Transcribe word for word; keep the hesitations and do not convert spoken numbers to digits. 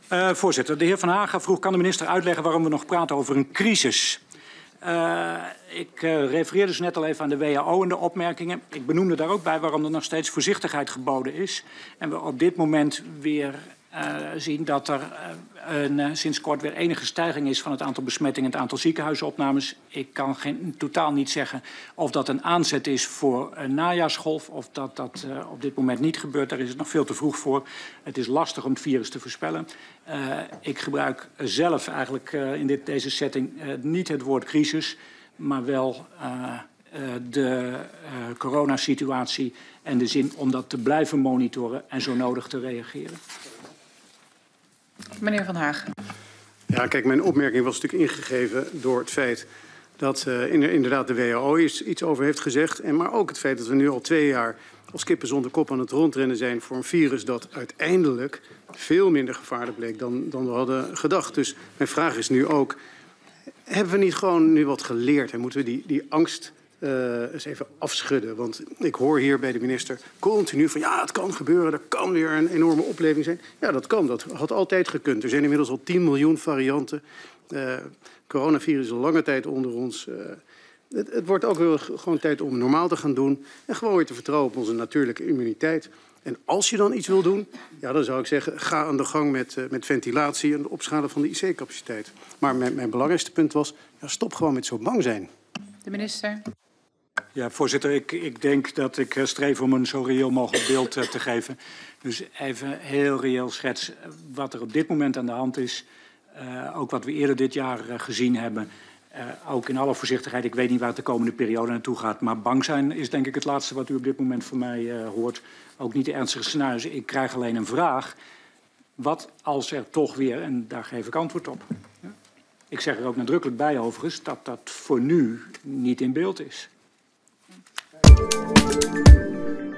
Uh, voorzitter, de heer Van Haga vroeg, kan de minister uitleggen waarom we nog praten over een crisis? Uh, ik uh, refereerde dus net al even aan de W H O en de opmerkingen. Ik benoemde daar ook bij waarom er nog steeds voorzichtigheid geboden is. En we op dit moment weer uh, zien dat er uh, een, uh, sinds kort weer enige stijging is van het aantal besmettingen en het aantal ziekenhuisopnames. Ik kan geen, totaal niet zeggen of dat een aanzet is voor een najaarsgolf of dat dat uh, op dit moment niet gebeurt. Daar is het nog veel te vroeg voor. Het is lastig om het virus te voorspellen. Uh, ik gebruik zelf eigenlijk uh, in dit, deze setting uh, niet het woord crisis, maar wel uh, uh, de uh, coronasituatie en de zin om dat te blijven monitoren en zo nodig te reageren. Meneer Van Hagen. Ja, kijk, mijn opmerking was natuurlijk ingegeven door het feit dat uh, inderdaad de W H O iets over heeft gezegd. En maar ook het feit dat we nu al twee jaar als kippen zonder kop aan het rondrennen zijn voor een virus dat uiteindelijk veel minder gevaarlijk bleek dan, dan we hadden gedacht. Dus mijn vraag is nu ook, hebben we niet gewoon nu wat geleerd en moeten we die, die angst uh, eens even afschudden? Want ik hoor hier bij de minister continu van ja, het kan gebeuren, er kan weer een enorme opleving zijn. Ja, dat kan, dat had altijd gekund. Er zijn inmiddels al tien miljoen varianten. Uh, coronavirus is al lange tijd onder ons. Uh, Het, het wordt ook weer gewoon tijd om normaal te gaan doen en gewoon weer te vertrouwen op onze natuurlijke immuniteit. En als je dan iets wil doen, ja, dan zou ik zeggen, ga aan de gang met, uh, met ventilatie en de opschalen van de I C-capaciteit. Maar mijn, mijn belangrijkste punt was, ja, stop gewoon met zo bang zijn. De minister. Ja, voorzitter, ik, ik denk dat ik streef om een zo reëel mogelijk beeld uh, te geven. Dus even heel reëel schets wat er op dit moment aan de hand is. Uh, ook wat we eerder dit jaar uh, gezien hebben. Uh, ook in alle voorzichtigheid, ik weet niet waar het de komende periode naartoe gaat. Maar bang zijn is denk ik het laatste wat u op dit moment van mij uh, hoort. Ook niet de ernstige scenario's. Ik krijg alleen een vraag. Wat als er toch weer, en daar geef ik antwoord op. Ja? Ik zeg er ook nadrukkelijk bij overigens dat dat voor nu niet in beeld is.